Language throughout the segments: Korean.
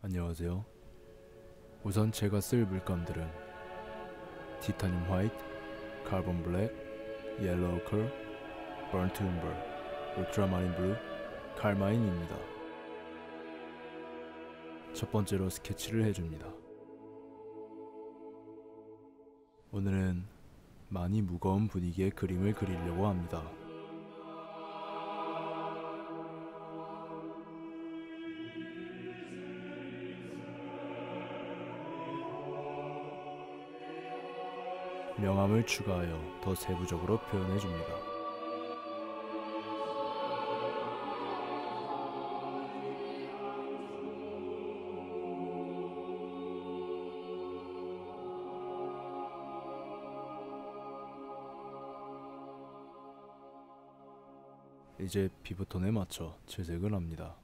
안녕하세요. 우선 제가 쓸 물감들은 티타늄 화이트, 카본 블랙, 옐로우 컬, 번트 음버, 울트라마린 블루, 칼마인입니다. 첫 번째로 스케치를 해줍니다. 오늘은 많이 무거운 분위기의 그림을 그리려고 합니다. 명암을 추가하여 더 세부적으로 표현해줍니다. 이제 피부톤에 맞춰 채색을 합니다.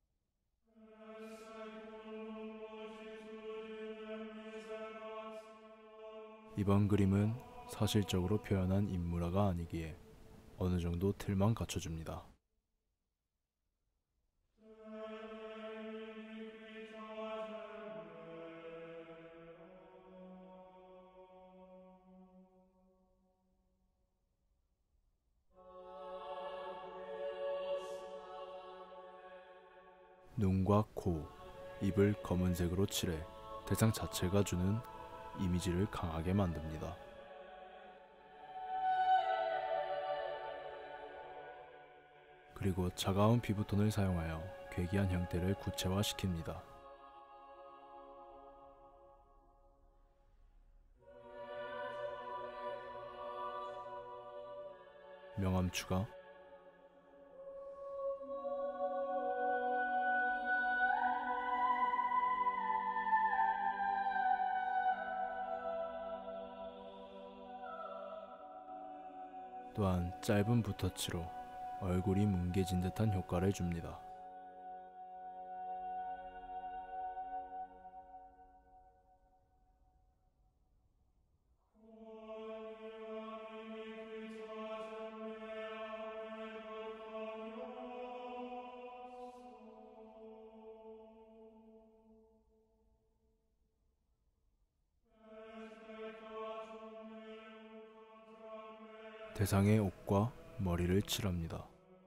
이번 그림은 사실적으로 표현한 인물화가 아니기에 어느 정도 틀만 갖춰줍니다. 눈과 코, 입을 검은색으로 칠해 대상 자체가 주는 이미지를 강하게 만듭니다. 그리고 차가운 피부톤을 사용하여 괴기한 형태를 구체화시킵니다. 명암 추가, 또한 짧은 붓터치로 얼굴이 뭉개진 듯한 효과를 줍니다. 대상의 옷과 머리를 칠합니다.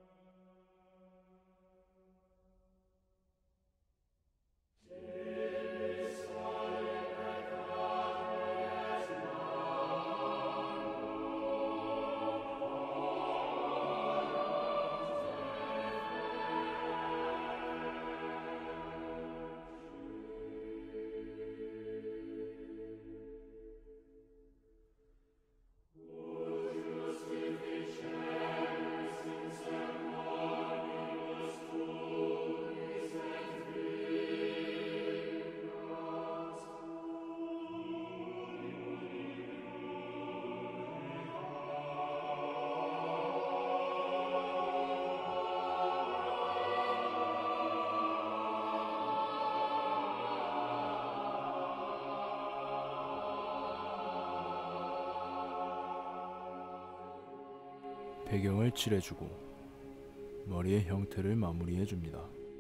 배경을 칠해주고 머리의 형태를 마무리해줍니다.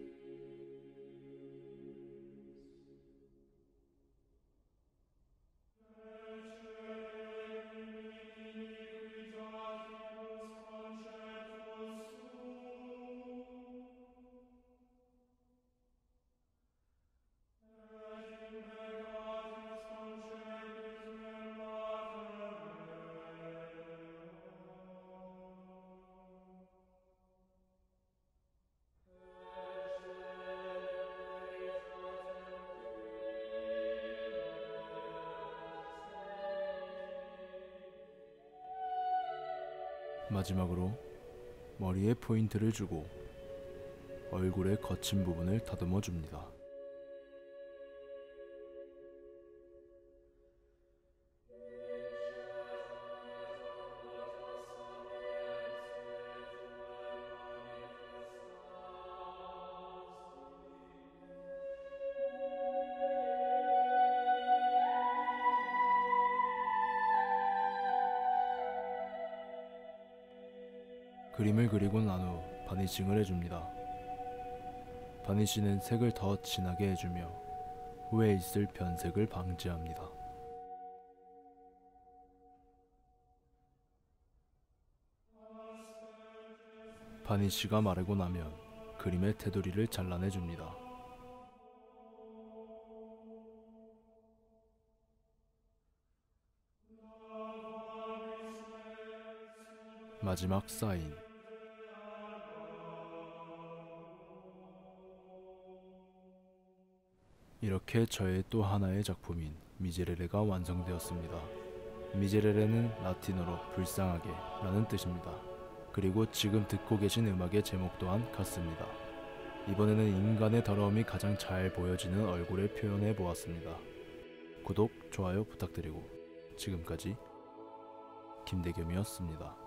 마지막으로 머리에 포인트를 주고 얼굴의 거친 부분을 다듬어 줍니다. 그림을 그리고 난 후 바니싱을 해줍니다. 바니쉬는 색을 더 진하게 해주며 후에 있을 변색을 방지합니다. 바니쉬가 마르고 나면 그림의 테두리를 잘라내줍니다. 마지막 사인. 이렇게 저의 또 하나의 작품인 미제레레가 완성되었습니다. 미제레레는 라틴어로 불쌍하게 라는 뜻입니다. 그리고 지금 듣고 계신 음악의 제목 또한 같습니다. 이번에는 인간의 더러움이 가장 잘 보여지는 얼굴을 표현해 보았습니다. 구독, 좋아요 부탁드리고 지금까지 김대겸이었습니다.